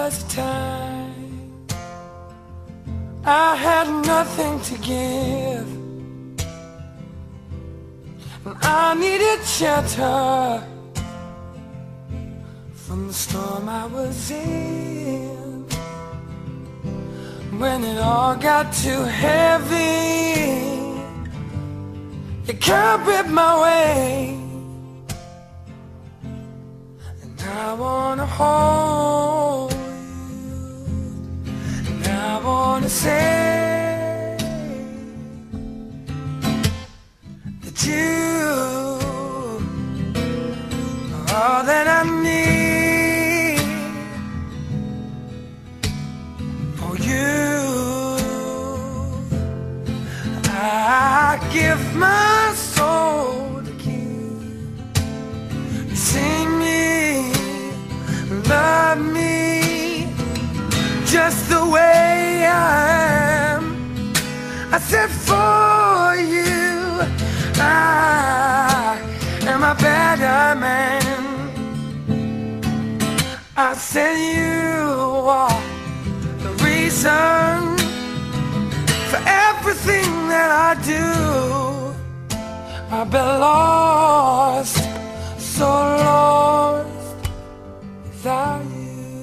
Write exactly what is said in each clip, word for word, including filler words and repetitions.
was a time I had nothing to give, and I needed shelter from the storm I was in. When it all got too heavy, you can't rip my way, and I wanna hold you, and I wanna say that you are all that I need. For you, I give my soul to keep. You see me, love me just the way I am. I said for you, I am a better man. I said you are the reason for everything that I do. I've been lost, so lost without you.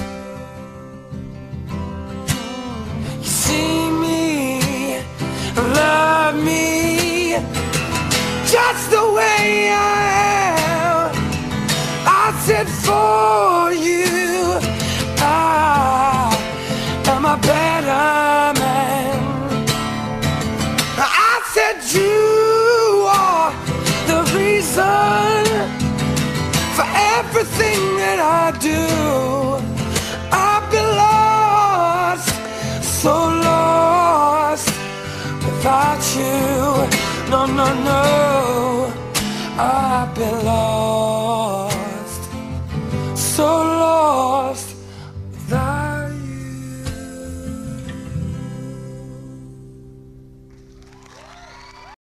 You see me, love me just the way I am. I said for you, I am a better man. I said you are the reason for everything that I do. I've been lost, so lost without you. No, no, no, I've been lost.